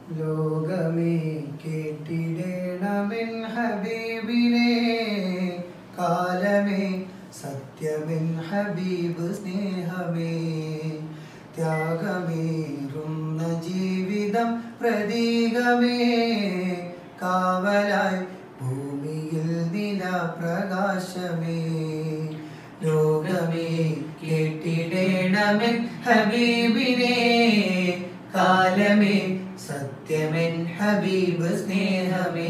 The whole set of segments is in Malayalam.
ലോകമേ കേട്ടിടേണമെൻ ഹബീബിനെ, കാലമേ സത്യമെൻ ഹബീബ് സ്നേഹമേ. ത്യാഗമേറുന്ന ജീവിതം പ്രതീകമേ, കാവലായി ഭൂമിയിൽ നിലാപ്രകാശമേ. ലോകമേ കേട്ടിടേണമെൻ ഹബീബിനെ, കാലമേ സത്യമെൻ ഹബീബ് സ്നേഹമേ.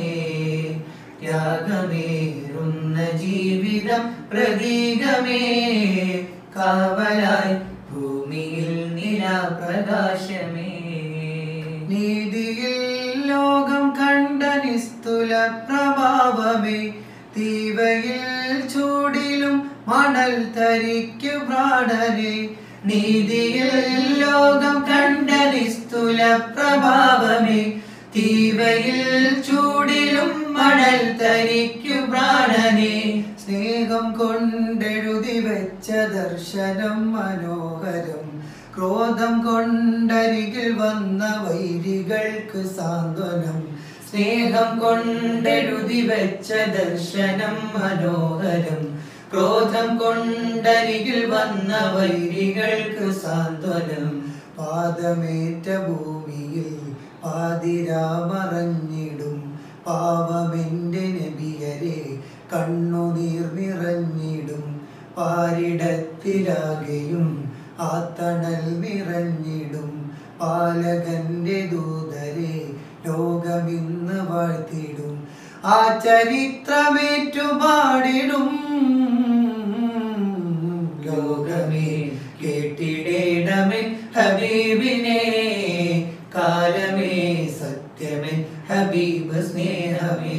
ത്യാഗമേറുന്ന ജീവിതം പ്രതീകമേ, കാവലായി ഭൂമിയിൽ നിലാപ്രകാശമേ. നീതിയിൽ ലോകം കണ്ട നിസ്തുല പ്രഭാവമേ, തീവയിൽ ചൂടിലും മണൽ തരിക്കു പ്രാണനെ. നീതിയിൽ ലോകം കണ്ട നിസ്തുല പ്രഭാവമേ, തീവയിൽ ചൂടിലും മണൽ തരിക്കു പ്രാണനെ. സ്നേഹം കൊണ്ടെഴുതി വെച്ച ദർശനം മനോഹരം, ക്രോധം കൊണ്ടരികിൽ വന്ന വൈരികൾക്ക് സാന്ത്വനം. സ്നേഹം കൊണ്ടെഴുതി വെച്ച ദർശനം മനോഹരം, ക്രോധം കൊണ്ടരികിൽ വന്ന വൈരികൾക്ക് സാന്ത്വനം. പാദമേറ്റ ഭൂമിയിൽ പാതിരാമറഞ്ഞിടും പാവമെന്റെ നബിയരെ, കണ്ണുനീർ നിറഞ്ഞിടും പാരിടത്തിലാകെയും ആ തണൽ നിറഞ്ഞിടും. പാലകന്റെ ദൂതരെ ലോകമിന്ന് വാഴ്ത്തിടും, ആ ചരിത്രമേറ്റുപാടിടും. ലോകമേ കേട്ടിടേണമെൻ ഹബീബിനെ, കാലമേ സത്യമെൻ ഹബീബ് സ്നേഹമേ.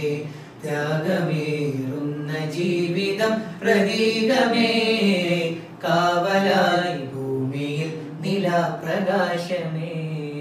ത്യാഗമേറുന്ന ജീവിതം പ്രതീകമേ, കാവലായി ഭൂമിയിൽ നിലാപ്രകാശമേ.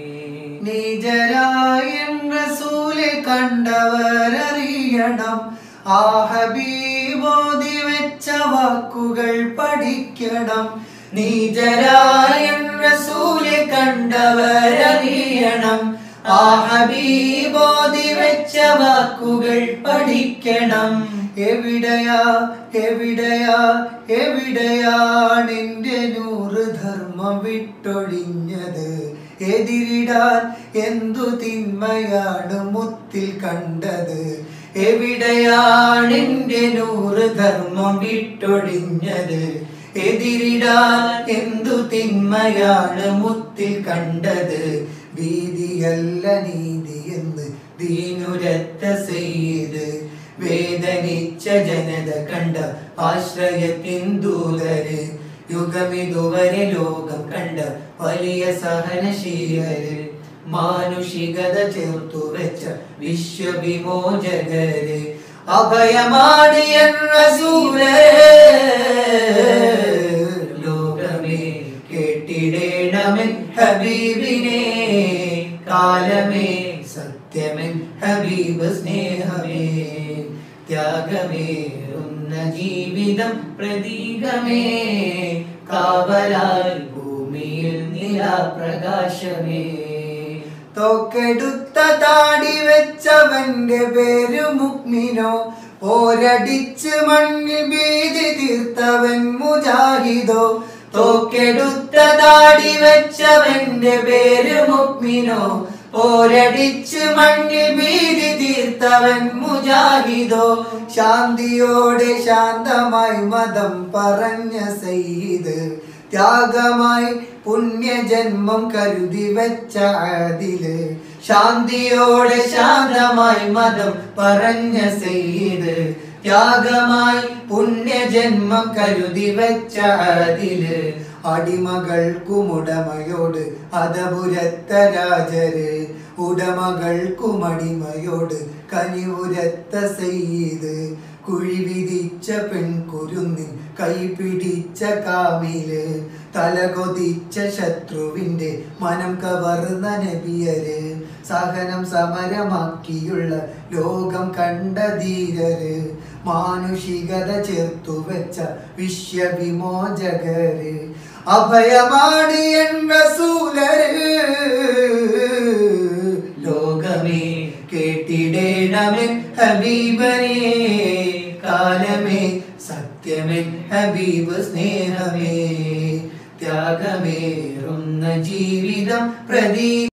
നീജരായ റസൂലെ കണ്ടവരറിയണം, ആ ഹബീബോധി വെച്ച വാക്കുകൾ പഠിക്കണം. നീജരായ റസൂലെ കണ്ടവരറിയണം, ആ ഹബീബോധി വെച്ച വാക്കുകൾ പഠിക്കണം. എവിടെയാ എവിടെയാ എവിടെയാണെന്റെ നൂറ് ധർമ്മം വിട്ടൊഴിഞ്ഞത്, എതിരിടാൻ എന്തു തിന്മയാണ് മുത്തിൽ കണ്ടത്. എവിടെയാണെന്റെ നൂറ് ധർമ്മം വിട്ടൊഴിഞ്ഞത്, എതിരിടാൻ എന്തു തിന്മയാണ് മുത്തിൽ കണ്ടത്. ഭീതിയല്ല നീതി എന്ന് ദീനുരത്ത സെയ്ത്, വേദനിച്ച ജനത കണ്ട ആശ്രയത്തിൻ ദൂതര്. യുഗമിതുവരെ ലോകം കണ്ട വലിയ സഹനശീലര്, മാനുഷികത ചേർത്തു വെച്ച വിശ്വവിമോചകര്. അഭയമാടിയ റസൂലേ, ലോകമേ കേട്ടിടേണമെൻ ഹബീബിനെ, കാലമേ സത്യമെൻ ഹബീബ് സ്നേഹമേ. ത്യാഗമേറുന്ന ജീവിതം പ്രതീകമേ, കാവലായി ഭൂമിയിൽ നിലാപ്രകാശമേ. തോക്കെടുത്ത താടി വെച്ചവന്റെ പേര് മുഅ്മിനോ, പോരടിച്ച് മണ്ണിൽ ഭീതി തീർത്തവൻ മുജാഹിദോ. തോക്കെടുത്ത താടി വെച്ചവന്റെ പേര് മുഅ്മിനോ, പോരടിച്ച് മണ്ണിൽ ഭീതി തീർത്തവൻ മുജാഹിദോ. ശാന്തിയോടെ ശാന്തമായി മതം പറഞ്ഞ സയ്യിദ്, ത്യാഗമായി പുണ്യജന്മം കരുതി വെച്ച ആദില്. ശാന്തിയോടെ ശാന്തമായി മതം പറഞ്ഞ സയ്യിദ്, ത്യാഗമായി പുണ്യജന്മം കരുതി വെച്ച ആദില്. അടിമകൾക്കും ഉടമയോട് അതപുരത്ത രാജര്, ഉടമകൾക്കും അടിമയോട് കനിവുരത്ത സയ്യിദ്. കുഴി വിധിച്ച പെൺകുരുന്നിൻ കൈപിടിച്ച കാമില്, തലകൊതിച്ച ശത്രുവിന്റെ മനം കവർന്ന നബിയര്. സഹനം സമരമാക്കിയുള്ള ലോകം കണ്ട ധീരര്, മാനുഷികത ചേർത്തു വെച്ച വിശ്വവിമോചകര്. അഭയമാണ് എൻ റസൂലര്, തേടമെൻ ഹബീബനെ കാലമേ സത്യമെൻ ഹബീബ് സ്നേഹമേ ത്യാഗമേറുന്ന ജീവിതം